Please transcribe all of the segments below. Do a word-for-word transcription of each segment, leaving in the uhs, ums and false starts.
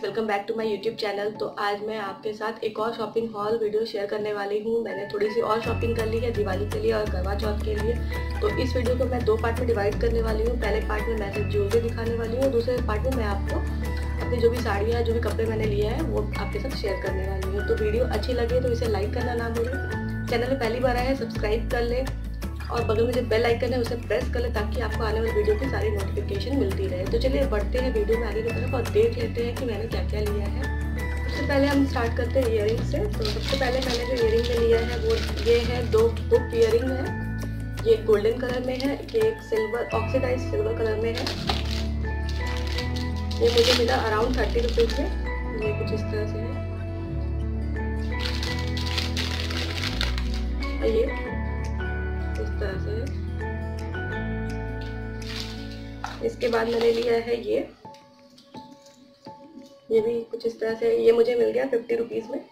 Welcome back to my YouTube channel. तो आज मैं आपके साथ एक और शॉपिंग हॉल वीडियो शेयर करने वाली हूँ। मैंने थोड़ी सी और शॉपिंग कर ली है दिवाली के लिए और करवा चौथ के लिए। तो इस वीडियो को मैं दो पार्ट में डिवाइड करने वाली हूँ। पहले पार्ट में मैं सिर्फ ज्वेलरी दिखाने वाली हूँ, दूसरे पार्ट में मैं आपको अपनी जो भी साड़ियाँ जो भी कपड़े मैंने लिए हैं वो आपके साथ शेयर करने वाली हूँ। तो वीडियो अच्छी लगे तो इसे लाइक करना ना भूलें। चैनल में पहली बार आया है सब्सक्राइब कर लें और बगल में जो बेल आइकन है उसे प्रेस कर ले ताकि आपको आने वाली वीडियो की सारी नोटिफिकेशन मिलती रहे। तो चलिए बढ़ते हैं वीडियो में आगे की तरफ और देख लेते हैं कि मैंने क्या क्या लिया है। सबसे पहले हम स्टार्ट करते हैं ईयरिंग से। तो सबसे पहले मैंने जो ईयरिंग में लिया है वो ये है, दो हुक ईयरिंग है। ये गोल्डन कलर में है, ये एक सिल्वर ऑक्सीडाइज सिल्वर कलर में है। ये मुझे मिला अराउंड थर्टी रुपीज़ में। ये कुछ इस तरह से है। ये इस तरह से है। इसके बाद मैंने लिया है ये ये भी कुछ इस तरह से। ये मुझे मिल गया फिफ्टी रुपीज में।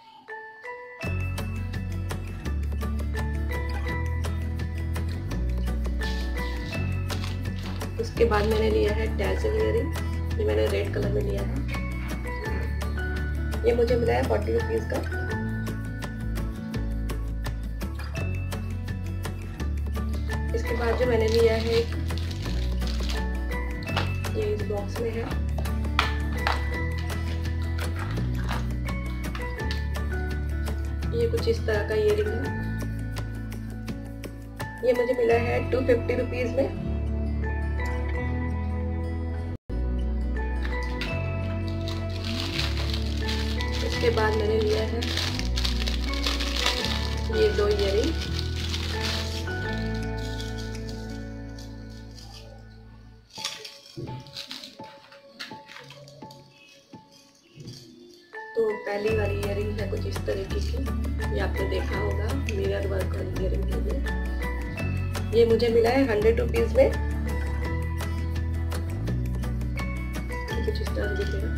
उसके बाद मैंने लिया है टैसल ईयरिंग। ये मैंने रेड कलर में लिया है। ये मुझे मिला है फोर्टी रुपीज का। इसके बाद जो मैंने लिया है एक ये इस बॉक्स में है। ये कुछ इस तरह का ईयरिंग है। ये मुझे मिला है टू फिफ्टी रुपीज में। इसके बाद मैंने लिया है ये दो ईयरिंग। तो पहली वाली ईयरिंग है कुछ इस तरीके की। ये आपने देखा होगा मिरर वर्क वाली ईयरिंग है ये। ये मुझे मिला है हंड्रेड रुपीज में। कुछ इस तरह दिखेगा।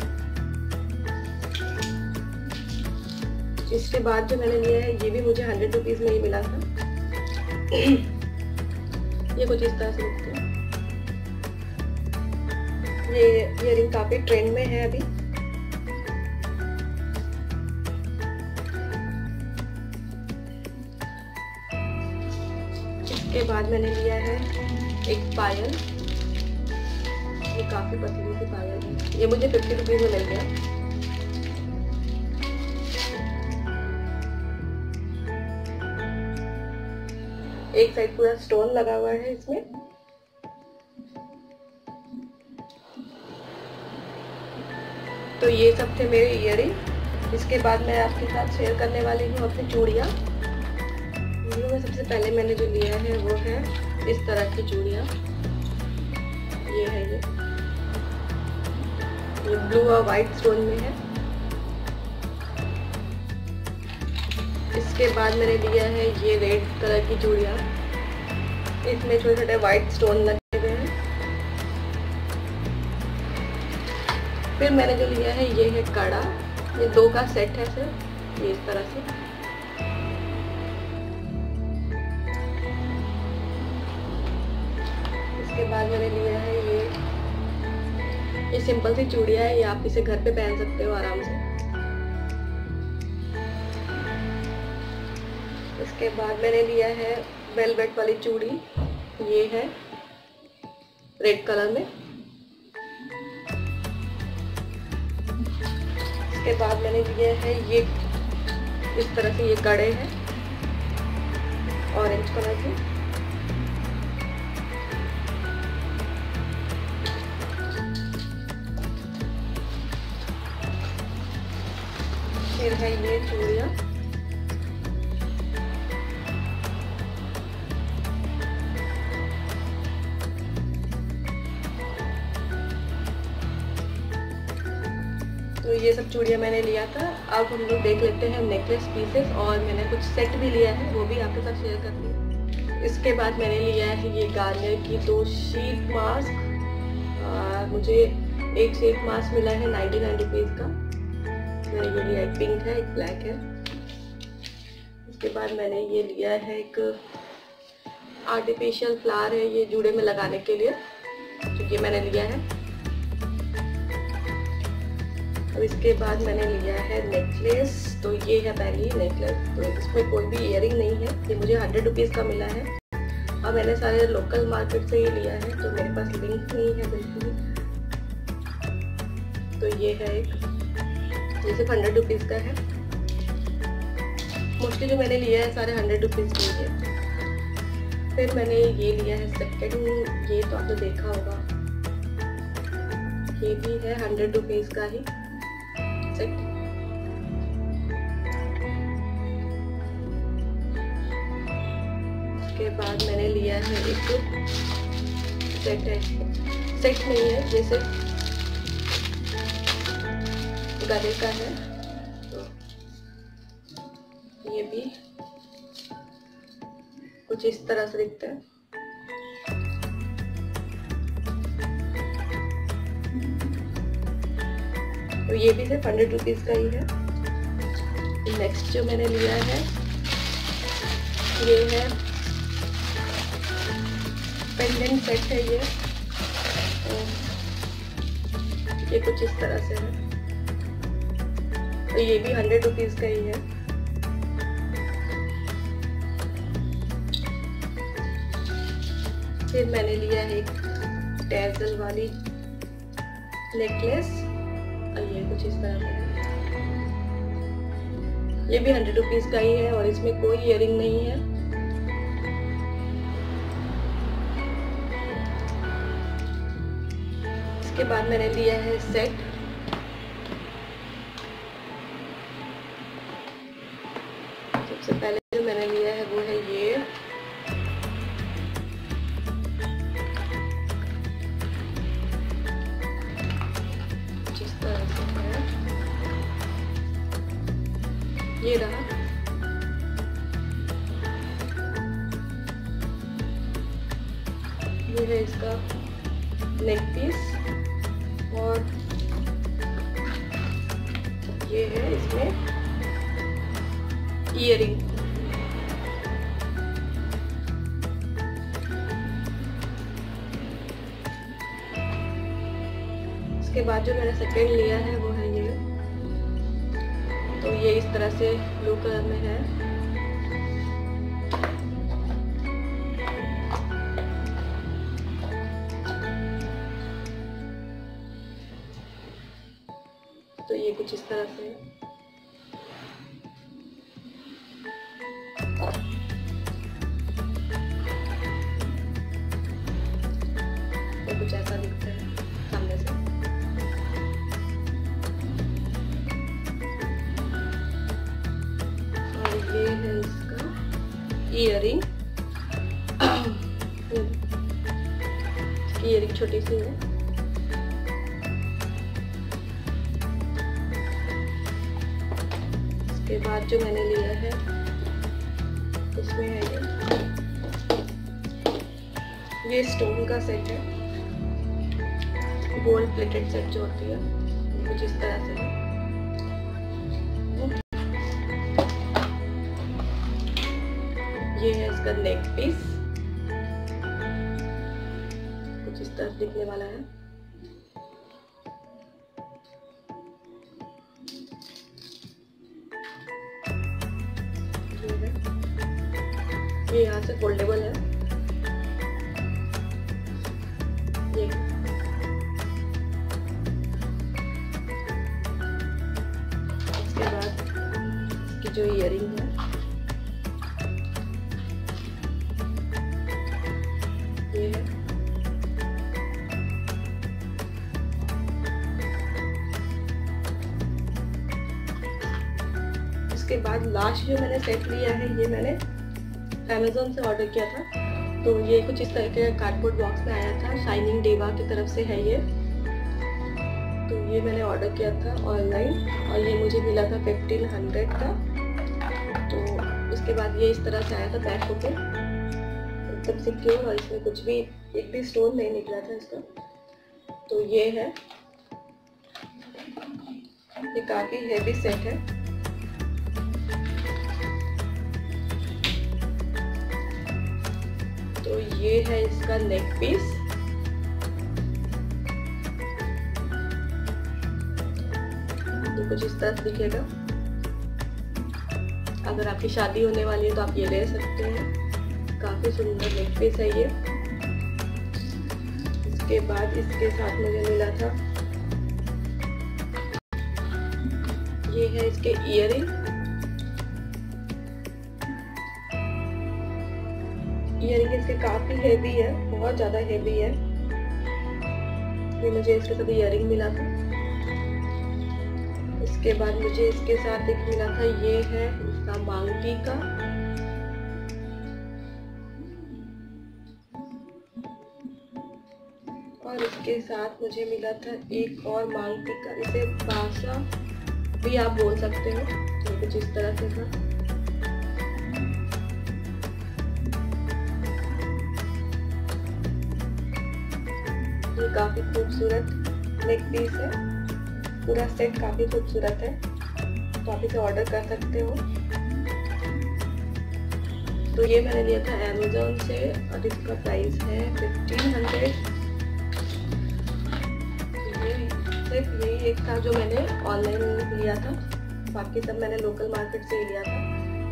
इसके बाद जो मैंने लिया है ये भी मुझे हंड्रेड रुपीज में ही मिला था। ये कुछ इस तरह से दिखते हैं। ये ईयरिंग काफी ट्रेंड में है अभी। इसके बाद मैंने लिया है एक पायल। ये काफी पतली सी पायल है। ये मुझे फिफ्टी रुपीज में मिल गया। एक साइड पूरा स्टोन लगा हुआ है इसमें। तो ये सब थे मेरे ईयरिंग। इसके बाद मैं आपके साथ शेयर करने वाली हूँ अपनी चूड़ियाँ। वीडियो में सबसे पहले मैंने जो लिया है वो है इस तरह की चूड़ियाँ। ये है ये ये ब्लू और वाइट स्टोन में है। इसके बाद मैंने लिया है ये रेड कलर की चूड़ियाँ। इसमें छोटे छोटे वाइट स्टोन लगे हुए हैं। फिर मैंने जो लिया है ये है कड़ा। ये दो का सेट है सिर्फ, ये इस तरह से। इसके बाद मैंने लिया है ये ये सिंपल सी चूड़ियाँ है। ये आप इसे घर पे पहन सकते हो आराम से। इसके बाद मैंने लिया है वेलवेट वाली चूड़ी। ये है रेड कलर में। इसके बाद मैंने लिया है ये इस तरह से ये कड़े हैं ऑरेंज कलर के। फिर है ये चूड़ियाँ। तो ये सब चूड़ियाँ मैंने लिया था। अब हम लोग देख लेते हैं नेकलेस पीसेस। और मैंने कुछ सेट भी लिया है, वो भी आपके साथ शेयर करती हूँ। इसके बाद मैंने लिया है ये गार्नियर की दो शीट मास्क। मुझे एक शीट मास्क मिला है नाइन्टी नाइन रुपीज़ का। मैंने ये लिया, एक पिंक है एक ब्लैक है। इसके बाद मैंने ये लिया है एक आर्टिफिशियल फ्लावर है, ये जूड़े में लगाने के लिए, जो ये मैंने लिया है। तो इसके बाद मैंने लिया है नेकलेस। तो ये है पहली नेकलेस। तो इसमें कोई भी इयरिंग नहीं है, ये मुझे हंड्रेड रुपीज़ का मिला है और मैंने सारे लोकल मार्केट से ही लिया है, तो मेरे पास लिंक नहीं है बिल्कुल। तो ये है एक, ये सिर्फ हंड्रेड रुपीज़ का है। मोस्टली जो मैंने लिया है सारे हंड्रेड रुपीज़ के है। फिर मैंने ये लिया है सेकेंड, ये तो आपने देखा होगा, ये भी है हंड्रेड रुपीज़ का ही सेट। उसके बाद मैंने लिया है एक सेट है, सेट नहीं है, जैसे गले का है। तो ये भी कुछ इस तरह से दिखता है। तो ये भी सिर्फ हंड्रेड रुपीज़ का ही है। नेक्स्ट जो मैंने लिया है ये है पेंडेंट सेट है। ये ये कुछ इस तरह से है, तो ये भी हंड्रेड रुपीज़ का ही है। फिर मैंने लिया है एक टैसल वाली नेकलेस, ये कुछ इस तरह का है। ये भी हंड्रेड रुपीज़ का ही है और इसमें कोई इयरिंग नहीं है। इसके बाद मैंने लिया है सेट। सबसे पहले जो मैंने लिया है वो है ये, जिस तरह से है ये रहा। ये है इसका नेक पीस और ये है इसमें इयरिंग। इसके बाद जो मैंने सेकेंड लिया है वो है ये। तो ये इस तरह से ब्लू कलर में है। तो ये कुछ इस तरह से है। तो कुछ ऐसा दिखता है सामने से। और ये है इसका इयरिंग। इयरिंग छोटी सी है। इसके बाद जो मैंने लिया है इसमें है ये ये स्टोन का सेट है, गोल्ड प्लेटेड सेट जो होती है, कुछ इस तरह से है। ये है इसका नेक पीस, कुछ इस तरह दिखने वाला है। ये यहाँ से फोल्डेबल है। ये इसके बाद इसकी जो इयरिंग है ये है। इसके बाद लास्ट जो मैंने सेट लिया है ये मैंने अमेज़न से ऑर्डर किया था। तो ये कुछ इस तरह के कार्डबोर्ड बॉक्स में आया था, शाइनिंग देवा की तरफ से है ये। तो ये मैंने ऑर्डर किया था ऑनलाइन और ये मुझे मिला था फिफ्टीन हंड्रेड का। तो उसके बाद ये इस तरह से आया था पैक होके, एकदम सिक्योर, और इसमें कुछ भी एक भी स्टोन नहीं निकला था इसका। तो ये है, ये काफ़ी हेवी सेट है। तो ये है इसका नेक पीस। तो कुछ इस तरह दिखेगा। अगर आपकी शादी होने वाली है तो आप ये ले सकते हैं। काफ़ी सुंदर नेक पीस है ये। इसके बाद इसके साथ मुझे मिला था ये है इसके इयरिंग। इयरिंग इसके काफ़ी हेवी है, बहुत ज़्यादा हेवी है। ये मुझे इसके साथ इयरिंग मिला था। इसके बाद मुझे इसके साथ एक मिला था, ये है इसका मांगटी का। और इसके साथ मुझे मिला था एक और मांगटी का, इसे बासा भी आप बोल सकते हो। तो कुछ इस तरह से था। ये काफी खूबसूरत नेक पीस है। पूरा सेट काफी खूबसूरत है, तो आप इसे ऑर्डर कर सकते हो। तो ये मैंने लिया था अमेज़न से और इसका प्राइस है फिफ्टीन हंड्रेड। ये सिर्फ यही एक था जो मैंने ऑनलाइन लिया था, बाकी सब मैंने लोकल मार्केट से ही लिया था।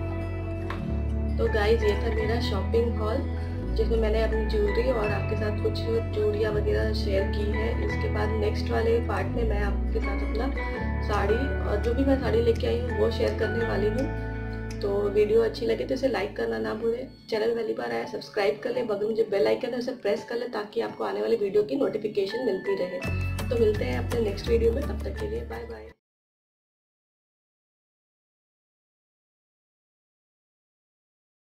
तो गाइज ये था मेरा शॉपिंग हॉल, जिसमें मैंने अपनी ज्वेलरी और आपके साथ कुछ चूड़ियाँ वगैरह शेयर की है। इसके बाद नेक्स्ट वाले पार्ट में मैं आपके साथ अपना साड़ी और जो भी मैं साड़ी लेके आई हूँ वो शेयर करने वाली हूँ। तो वीडियो अच्छी लगे तो इसे लाइक करना ना भूलें। चैनल पहली बार आया सब्सक्राइब कर लें, बगल में जो बेल आइकन है उसे प्रेस कर लें ताकि आपको आने वाली वीडियो की नोटिफिकेशन मिलती रहे। तो मिलते हैं अपने नेक्स्ट वीडियो में, तब तक के लिए बाय बाय।